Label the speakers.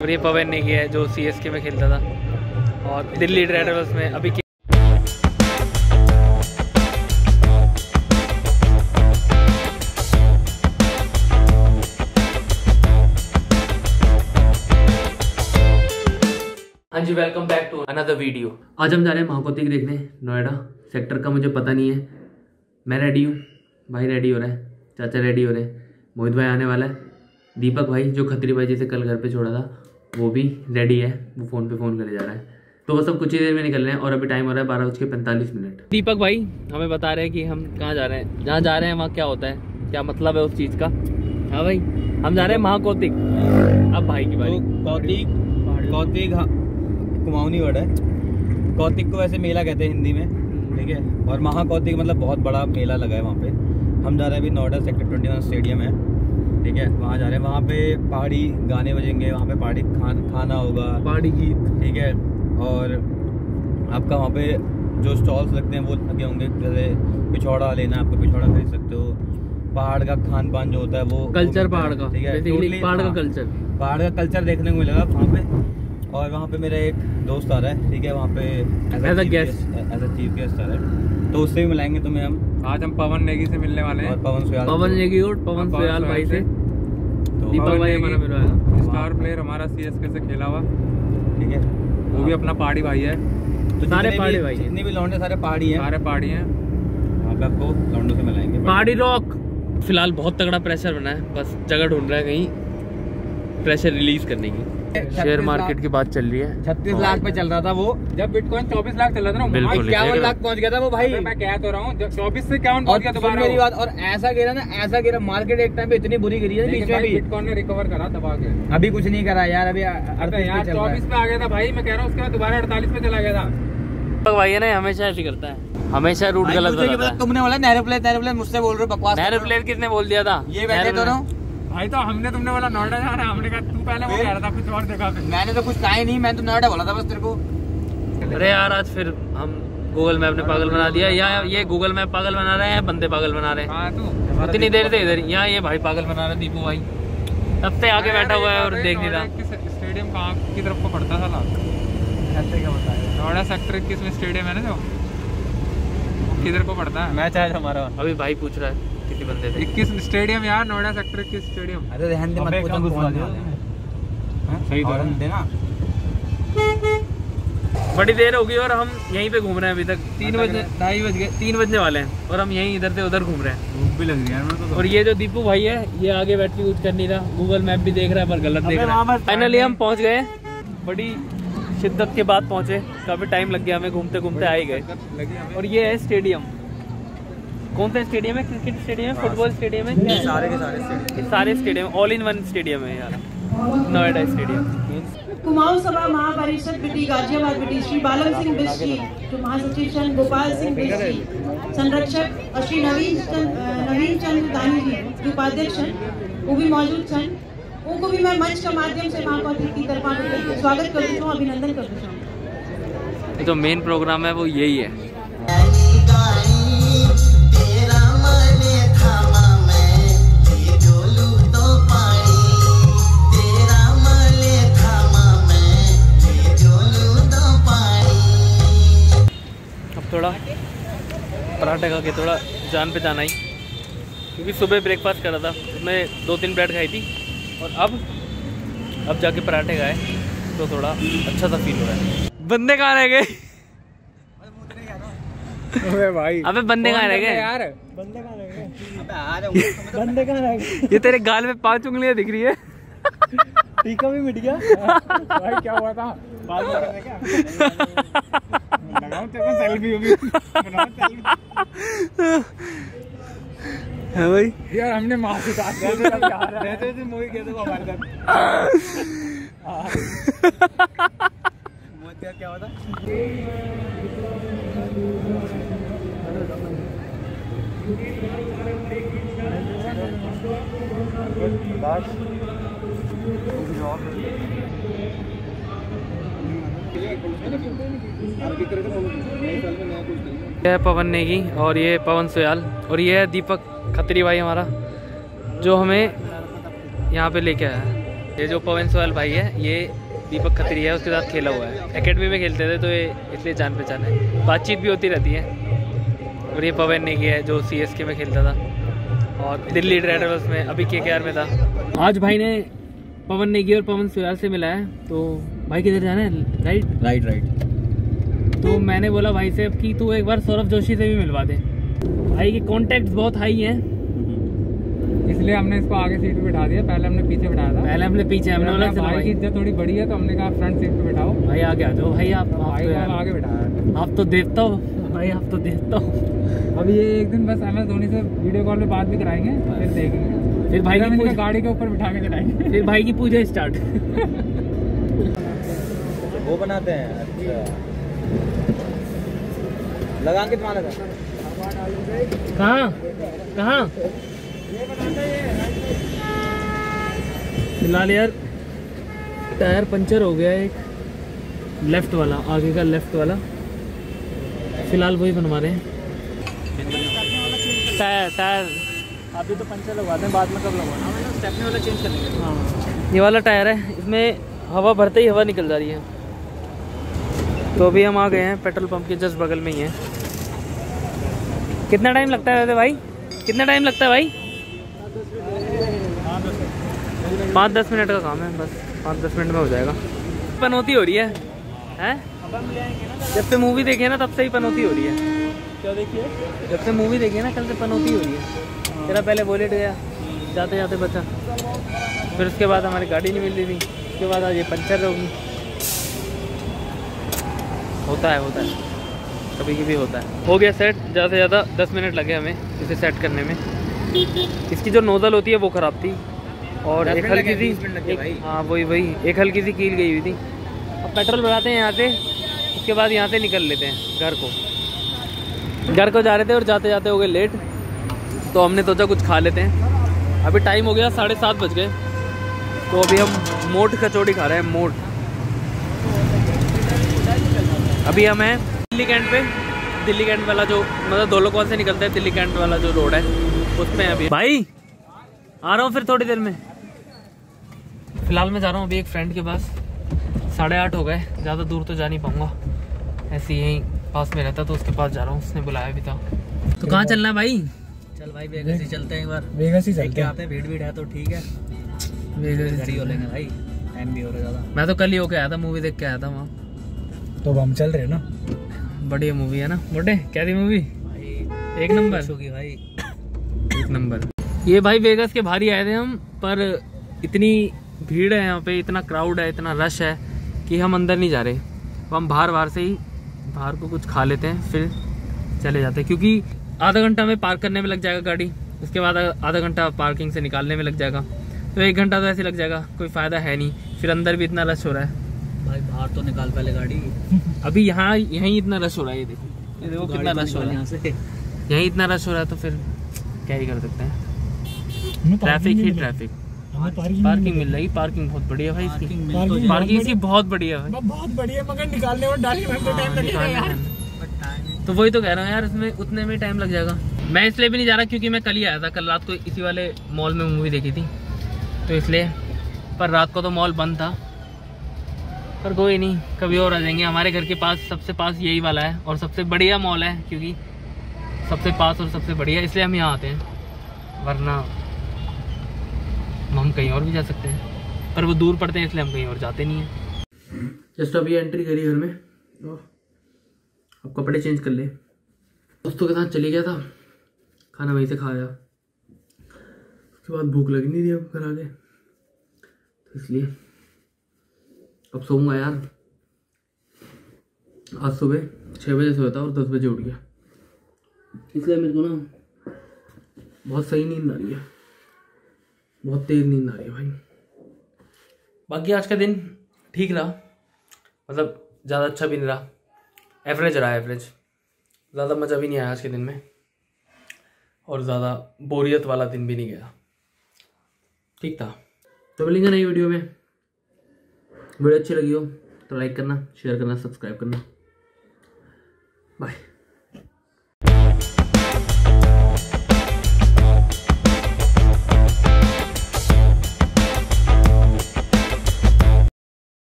Speaker 1: और ये पवन नेगी है जो CSK में खेलता था और दिल्ली डेयरडेविल्स में अभी। हाँ जी, welcome back to another video. आज हम जा रहे हैं महाकोतिक देखने नोएडा सेक्टर का। मुझे पता नहीं है, मैं रेडी हूँ, भाई रेडी हो रहा है, चाचा रेडी हो रहे हैं, मोहित भाई आने वाला है, दीपक भाई जो खत्री भाई जिसे कल घर पे छोड़ा था वो भी रेडी है, वो फ़ोन पे फ़ोन करे जा रहा है। तो बस अब कुछ ही देर में निकल रहे हैं और अभी टाइम हो रहा है 12:45। दीपक भाई हमें बता रहे हैं कि हम कहाँ जा रहे हैं, जहाँ जा रहे हैं वहाँ क्या होता है, क्या मतलब है उस चीज़ का। हाँ भाई, हम जा रहे हैं महाकोतिक। अब भाई की बारी।
Speaker 2: कौतिक कुमाऊनी वर्ड है। कौतिक को वैसे मेला कहते हैं हिंदी में, ठीक है। और महाकौतिक मतलब बहुत बड़ा मेला लगा है वहाँ पे। हम जा रहे हैं अभी नोएडा सेक्टर 21 स्टेडियम है, ठीक है, वहाँ जा रहे हैं। वहाँ पे पहाड़ी गाने बजेंगे, वहाँ पे पहाड़ी खाना होगा, पहाड़ी गीत, ठीक है। और आपका वहाँ पे जो स्टॉल्स लगते हैं वो लगे होंगे, जैसे पिछौड़ा लेना, आपको पिछौड़ा खरीद सकते हो। पहाड़ का खान पान जो होता है वो कल्चर पहाड़ का, ठीक है, पहाड़ का कल्चर देखने को मिलेगा वहाँ पे। और वहाँ पे मेरा एक दोस्त आ रहा है, ठीक है, वहाँ पे एज अ चीफ गेस्ट आ रहा है, तो उससे भी मिलाएंगे तुम्हें हम।
Speaker 3: आज हम पवन नेगी से मिलने वाले हैं,
Speaker 2: और पवन
Speaker 1: सोयाल भाई से। दीपक भाई हमारा मिलवाएगा,
Speaker 3: स्टार प्लेयर हमारा CSK से खेला हुआ,
Speaker 2: ठीक है,
Speaker 3: वो भी अपना पहाड़ी भाई है।
Speaker 2: तो सारे पहाड़ी भाई, जितने भी लौंडे सारे पहाड़ी हैं, वहाँ पे आपको लौंडों से मिलाएंगे।
Speaker 1: पहाड़ी रॉक। फिलहाल बहुत तगड़ा प्रेशर बना है, बस जगह ढूंढ रहा है कहीं प्रेशर रिलीज करने की। शेयर मार्केट की बात चल रही है।
Speaker 2: 36 लाख पे चल रहा था वो,
Speaker 3: जब बिटकॉइन 24 लाख चल रहा था ना,
Speaker 2: 51 लाख पहुंच गया था वो भाई।
Speaker 3: मैं कह तो रहा हूँ 24 से 51 पहुंच गया दोबारा।
Speaker 2: मेरी बात, और ऐसा गिरा ना, ऐसा गिरा, मार्केट एक टाइम पे इतनी बुरी गिरी है बीच में भी।
Speaker 3: बिटकॉइन ने रिकवर करा दबा के,
Speaker 2: अभी कुछ नहीं करा यार, अभी
Speaker 3: 24 पे आ गया था भाई। मैं कह रहा हूँ उसके बाद दोबारा 48 पे चला गया था।
Speaker 1: दीपक भाई है ना, हमेशा ऐसे करता है, हमेशा रूट गलत बताता है।
Speaker 2: तुमने बोला नहर प्लेयर मुझसे बोल रहे हो बकवास।
Speaker 1: नहर प्लेयर किसने बोल दिया था?
Speaker 2: ये बैठे दोनों
Speaker 3: भाई। तो तुमने बोला नोएडा जा रहा है, हमने कहा तू पहले वो कह रहा था कुछ और जगह पे।
Speaker 2: मैंने तो कुछ कहा ही नहीं, मैं तो नोएडा बोला था बस तेरे को।
Speaker 1: अरे यार, आज फिर हम गूगल मैप ने पागल बना दिया, या ये गूगल मैप पागल बना रहे हैं, बंदे पागल बना रहे हैं। इतनी देर से इधर, यहाँ ये भाई पागल बना रहे हैं, दीपू भाई तब से आके बैठा हुआ है और देख नहीं रहा।
Speaker 3: स्टेडियम कहाँ की तरफ को पड़ता था? नोएडा सेक्टर 21 में स्टेडियम है ना, जो किधर को पड़ता है? मैच आज हमारा अभी
Speaker 1: भाई पूछ रहा है किसी बंदे से।
Speaker 3: 21 स्टेडियम यार, नोएडा सेक्टर 21 स्टेडियम।
Speaker 2: अरे रहने दे, मत पूछ, सही तो देना।
Speaker 1: बड़ी देर होगी और हम यहीं पे घूम रहे हैं अभी तक। 3 बजने वाले हैं और हम यहीं इधर से उधर घूम रहे हैं।
Speaker 3: भूख भी लग रही है तो।
Speaker 1: और ये जो दीपू भाई है, ये आगे बैठ के कुछ कर नहीं रहा, गूगल मैप भी देख रहा है पर गलत देख रहा है। फाइनली हम पहुंच गए, बड़ी शिद्दत के बाद पहुंचे, काफी टाइम लग गया हमें, घूमते घूमते आ ही गए। और ये है स्टेडियम। कौन सा स्टेडियम है? क्रिकेट स्टेडियम है, फुटबॉल स्टेडियम है, सारे stadium all in one stadium है यार, नोएडा स्टेडियम।
Speaker 4: कुमाऊं सभा महापरिषद बिटी गाजियाबाद बिटी श्री बालन सिंह बिष्ट जी, जो महासचिव शन गोपाल सिंह बिष्ट जी, संरक्षक श्री नवीन चंद्र दानी जी, जो उपाध्यक्ष वो भी मौजूद सन। उनको भी मैं मंच के माध्यम से महाकोतिक की तरफ स्वागत करती हूँ, अभिनंदन करती हूँ।
Speaker 1: जो मेन प्रोग्राम है वो यही है। थोड़ा पराठा खा के थोड़ा जान पे जाना ही, क्योंकि सुबह ब्रेकफास्ट करा था, उसमें 2-3 ब्रेड खाई थी और अब जाके पराठे खाए तो थोड़ा अच्छा सा फील हो रहा है। बंदे कहाँ रह गए?
Speaker 3: अबे भाई,
Speaker 1: अबे बंदे कहाँ रह गए यार?
Speaker 3: बंदे कहाँ रह गए?
Speaker 1: ये तेरे गाल में 5 उंगलियां दिख रही है।
Speaker 3: टीका भी मिट गया भाई, क्या हुआ था? बाल क्या सेल्फी
Speaker 1: है भाई
Speaker 3: यार, हमने मास्क उतार दिया थे मूवी गए थे हमारे साथ। क्या हुआ था?
Speaker 1: ये है पवन नेगी और ये पवन सोयाल और ये है दीपक खत्री भाई हमारा, जो हमें यहाँ पे लेके आया है। ये जो पवन सोयल भाई है ये दीपक खत्री है, उसके साथ खेला हुआ है, एकेडमी में खेलते थे तो ये इसलिए जान पहचान है, बातचीत भी होती रहती है। और ये पवन नेगी है जो CSK में खेलता था और दिल्ली डेयरडेविल्स में अभी KKR में था। आज भाई ने पवन नेगी और पवन सोयल से मिला है, तो भाई किधर जाना है? राइट। तो मैंने बोला भाई से कि तू एक बार सौरभ जोशी से भी मिलवा दे। भाई के कॉन्टैक्ट्स बहुत हाई हैं,
Speaker 3: इसलिए हमने इसको आगे सीट पे बिठा दिया। पहले हमने पीछे बिठाया था।
Speaker 1: हमने पीछे हमने बोला
Speaker 3: भाई की इज्जत थोड़ी बड़ी है तो हमने कहा फ्रंट सीट पे बिठाओ।
Speaker 1: भाई आगे आ जाओ भाई, आप
Speaker 3: भाई
Speaker 1: तो
Speaker 3: आगे बिठाया।
Speaker 1: आप तो देवता हो भाई, आप तो देवता हो।
Speaker 3: अब ये एक दिन बस MS धोनी से वीडियो कॉल पे बात भी कराएंगे, फिर देखेंगे,
Speaker 1: फिर भाई की
Speaker 3: गाड़ी के ऊपर बिठा के चलाएंगे,
Speaker 1: फिर भाई की पूजा स्टार्ट।
Speaker 2: वो बनाते हैं। अच्छा लगा के तुम्हारा
Speaker 1: कहाँ फिलहाल यार टायर पंचर हो गया एक, लेफ्ट वाला, आगे का लेफ्ट वाला, फिलहाल वही बनवा रहे हैं। टायर अभी तो पंचर लगवा दें, बाद में कब लगवाना? स्टेपनी वाला चेंज कर लेंगे। हाँ ये वाला टायर है, इसमें हवा भरते ही हवा निकल जा रही है। तो अभी हम आ गए हैं पेट्रोल पंप के जस्ट बगल में ही है। कितना टाइम लगता है वैसे भाई? कितना टाइम लगता है भाई? 5-10 मिनट का काम है, बस 5-10 मिनट में हो जाएगा। पनौती हो रही है हैं? जब से मूवी देखे ना तब से ही पनौती हो रही है। क्या देखिए? जब से मूवी देखी ना कल से पनौती हो रही है। तेरा पहले बुलेट गया, जाते जाते बचा, फिर उसके बाद हमारी गाड़ी नहीं मिल रही थी, उसके बाद आज ये पंचर होगी। होता है कभी कभी होता है। हो गया सेट, ज़्यादा से ज़्यादा 10 मिनट लगे हमें इसे सेट करने में। इसकी जो नोज़ल होती है वो ख़राब थी और एक हल्की सी, हाँ वही एक हल्की सी कील गई हुई थी। अब पेट्रोल भराते हैं यहाँ से, उसके बाद यहाँ से निकल लेते हैं घर को जा रहे थे और जाते जाते हो गए लेट, तो हमने सोचा कुछ खा लेते हैं। अभी टाइम हो गया 7:30 बज गए, तो अभी हम मोट कचौड़ी खा रहे हैं। मोट अभी हम हैं दिल्ली कैंट वाला जो मतलब दोलोकॉल से निकलता है, दिल्ली कैंट वाला जो रोड है उसमें अभी। भाई आ रहा हूँ फिर थोड़ी देर में। फिलहाल मैं जा रहा हूँ अभी एक फ्रेंड के पास, 8:30 हो गए, ज़्यादा दूर तो जा नहीं पाऊँगा, ऐसे यहीं पास में रहता तो उसके पास जा रहा हूँ, उसने बुलाया भी था। तो कहाँ चलना है भाई? चल भाई वेगास ही चलते हैं, एक बार
Speaker 3: वेगास ही चलते
Speaker 2: हैं। भीड़ है तो ठीक है,
Speaker 1: वेगास
Speaker 2: हो लेंगे भाई, टाइम भी हो रहा ज़्यादा।
Speaker 1: मैं तो कल ही होके आया था, मूवी देख के आया था वहाँ।
Speaker 3: तो हम चल रहे हैं ना,
Speaker 1: बढ़िया मूवी है ना मोटे? क्या थी मूवी? एक नंबर
Speaker 2: होगी भाई,
Speaker 1: एक नंबर। ये भाई वेगास के बाहर ही आए थे हम, पर इतनी भीड़ है यहाँ पे, इतना क्राउड है, इतना रश है कि हम अंदर नहीं जा रहे। तो हम बाहर से ही बाहर को कुछ खा लेते हैं फिर चले जाते हैं, क्योंकि आधा घंटा में पार्क करने में लग जाएगा गाड़ी, उसके बाद आधा घंटा पार्किंग से निकालने में लग जाएगा, तो 1 घंटा तो ऐसे लग जाएगा, कोई फ़ायदा है नहीं। फिर अंदर भी इतना रश हो रहा है
Speaker 2: भाई, बाहर तो निकाल पहले गाड़ी।
Speaker 1: अभी यहीं इतना रश हो रहा है, ये देखो कितना रश हो रहा है यहाँ से, यहीं इतना रश हो रहा है, तो फिर क्या ही कर सकते हैं। ट्रैफिक ही ट्रैफिक। पार्किंग मिल रही, पार्किंग बहुत बढ़िया भाई इसकी, पार्किंग इसकी बहुत बढ़िया है,
Speaker 3: बहुत बढ़िया, मगर निकालने में डालने में तो टाइम लगेगा यार।
Speaker 1: तो वही तो कह रहा हूँ यार, इसमें उतने में टाइम लग जाएगा। मैं इसलिए भी नहीं जा रहा क्योंकि मैं कल ही आया था, कल रात को इसी वाले मॉल में मूवी देखी थी, तो इसलिए। पर रात को तो मॉल बंद था, पर कोई नहीं, कभी और आ जाएंगे। हमारे घर के पास सबसे पास यही वाला है और सबसे बढ़िया मॉल है, क्योंकि सबसे पास और सबसे बढ़िया, इसलिए हम यहाँ आते हैं, वरना हम कहीं और भी जा सकते हैं, पर वो दूर पड़ते हैं इसलिए हम कहीं और जाते नहीं हैं। जस्ट अभी एंट्री करी घर में, अब कपड़े चेंज कर ले। दोस्तों के साथ चली गया था, खाना वहीं से खाया, उसके बाद भूख लगी नहीं थी अब घर आके, तो इसलिए अब सोऊंगा यार। आज सुबह 6 बजे सोया था और 10 बजे उठ गया, इसलिए मेरे को ना बहुत सही नींद आ रही है, बहुत तेज नींद आ रही है भाई। बाकी आज का दिन ठीक रहा, मतलब ज़्यादा अच्छा भी नहीं रहा, एवरेज रहा, एवरेज। ज़्यादा मज़ा भी नहीं आया आज के दिन में और ज़्यादा बोरियत वाला दिन भी नहीं गया, ठीक था। तो मिलेंगे नई वीडियो में। वीडियो अच्छी लगी हो तो लाइक करना, शेयर करना, सब्सक्राइब करना। बाय।